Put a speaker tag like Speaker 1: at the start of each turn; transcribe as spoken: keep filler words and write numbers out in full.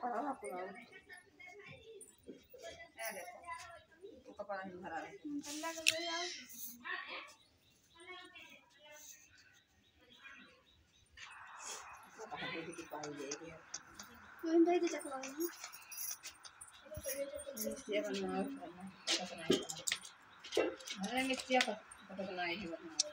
Speaker 1: कपड़ा आपको ना ए देखो वो कपड़ा नहीं भरा है ठंडा कर दो यार वो कहां पे की पाई जाएगी मैं दे दे चकवा में ये बनना है पता नहीं अरे मिर्चियां पता नहीं है